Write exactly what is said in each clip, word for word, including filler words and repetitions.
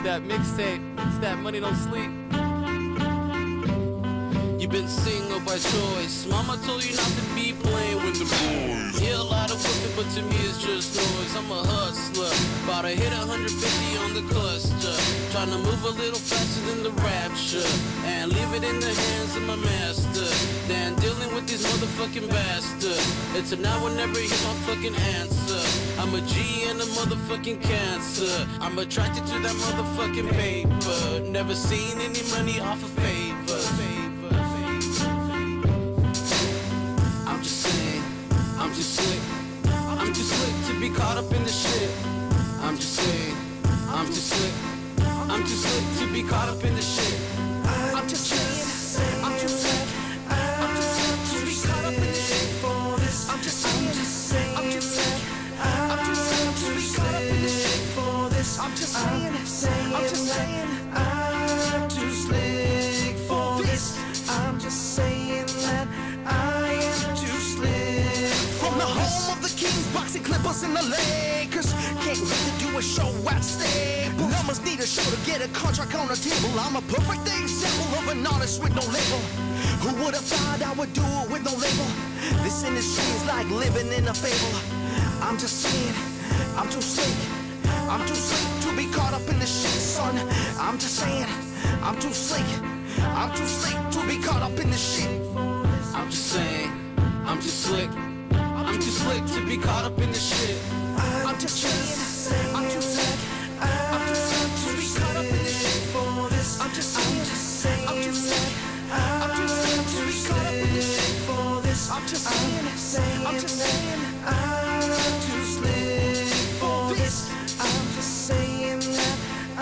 that mixtape. It's that Money Don't Sleep. You've been single by choice. Mama told you not to be playing with the boys. Yeah, a lot of women, but to me it's just noise. I'm a hustler, about to hit one hundred fifty on the cluster. Trying to move a little faster than the rapture and leave it in the hands of my master. Then dealing with these motherfucking bastards. It's a now or never, hear my fucking answer. I'm a G and a motherfucking cancer. I'm attracted to that motherfucking paper. Never seen any money off of favor. I'm just slick, I'm too slick to be caught up in the shit. I'm just saying, I'm too slick, I'm too slick to be caught up in the shit. I'm just saying, I'm too slick, I'm too slick to be caught up in the shit. For this, I'm just saying, I'm too slick, I'm too slick to be caught up in the shit. For this, I'm just saying, I'm just saying, I'm too slick for this. I'm just saying that I am too slick. From the home of the Kings, boxing Clippers and the Lakers. Can't wait to do a show at Staples. Numbers need a show to get a contract on the table. I'm a perfect example of an artist with no label. Who would have thought I would do it with no label? This industry is like living in a fable. I'm just saying, I'm too slick, I'm too slick to be caught up in the shit, son. I'm just saying, I'm too slick, I'm too slick to be caught up in the shit. I'm just saying, I'm too slick, I'm too slick to be caught up in the shit. I'm just saying, I'm too slick, I'm too slick to be caught up in the shit. For this, I'm just saying, I'm too slick, I'm too slick to be caught up in the shit. For this, I'm just saying, I'm just saying, I'm too slick for this. I'm just saying that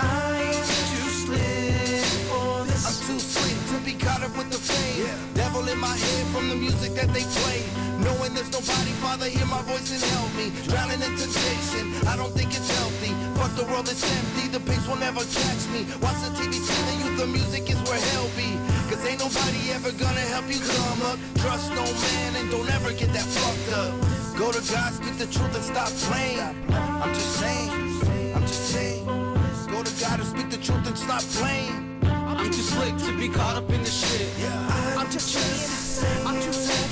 I am too slick for this. I'm too slick to be caught up with the fame. Devil in my head from the music that they play. Knowing there's nobody, Father, hear my voice and help me. Drowning in temptation, I don't think it's healthy. Fuck the world, it's empty, the pigs will never catch me. Watch the T V, see the youth, the music is where hell be. Cause ain't nobody ever gonna help you come up. Trust no man and don't ever get that fucked up. Go to God, speak the truth and stop playing. I'm just saying, I'm just saying. Go to God and speak the truth and stop playing. I'm too slick to be caught up in the shit. I'm just saying, I'm too slick,